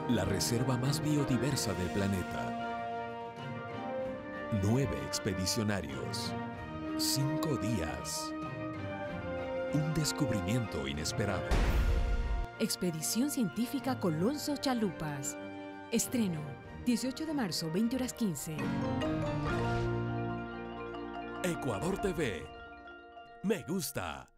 la reserva más biodiversa del planeta. 9 expedicionarios, 5 días, un descubrimiento inesperado. Expedición Científica Colonso Chalupas. Estreno, 18 de marzo, 20:15. Ecuador TV. Me gusta.